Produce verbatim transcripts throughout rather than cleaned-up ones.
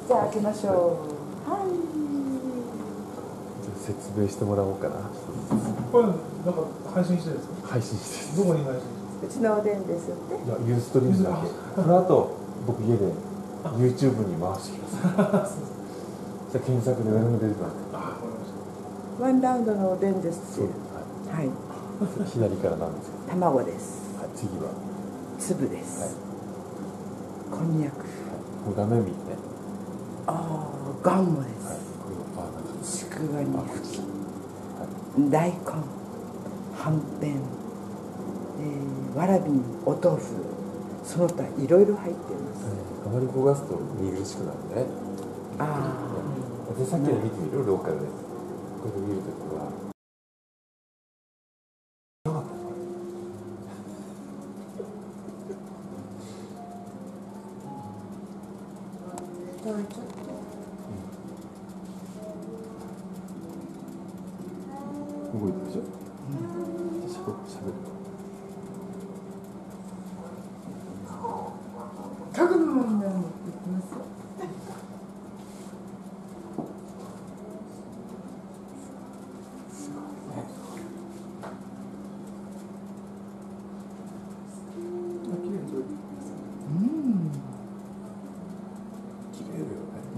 じゃあ開けましょう。はい。 説明してもらおうかな。 これなんか配信してるんですか？ 配信してる。 どこに配信？ うちのおでんですって。 いや、ユーストリームだけ。この後僕家で YouTube に回してください。じゃあ検索で何も出てこなくて。 あ、わかりました。 ワンラウンドのおでんですって。はい。 左からなんですか？ 卵です。 はい、次は粒です。はい、こんにゃく。はい、 これ画面見てね。 ああ、ガンモです。はい、 これはバーナー。 ちくわにふき。大根。はんぺん。えー、わらびにお豆腐。その他いろいろ入っています。 あまり焦がすと見苦しくなるね。ああ。でさっきの見てみるローカルで。これ見るときは。動いてるでしょ。しゃべる。 家具の問題持ってきますよ。うん。 綺麗だよね。 うん。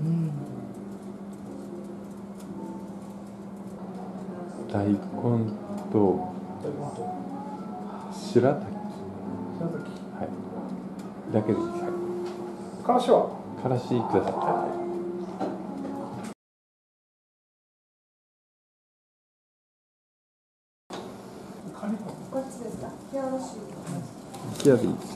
大根と白滝。 白滝。 はい。だけでいいです。はい。 からしは？ からしください。はい。 こっちですか？よろしい。 冷やでいいです。